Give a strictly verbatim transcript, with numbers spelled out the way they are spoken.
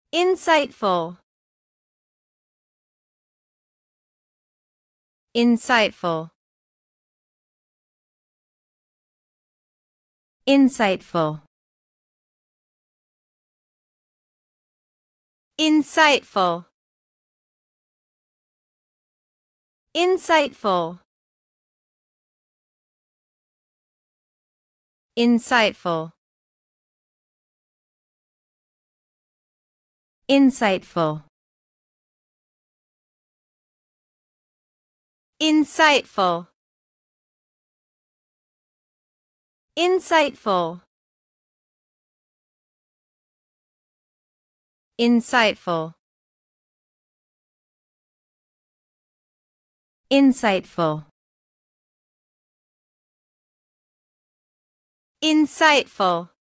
insightful, insightful, insightful, insightful, insightful, insightful, insightful, insightful, insightful, insightful, insightful, insightful,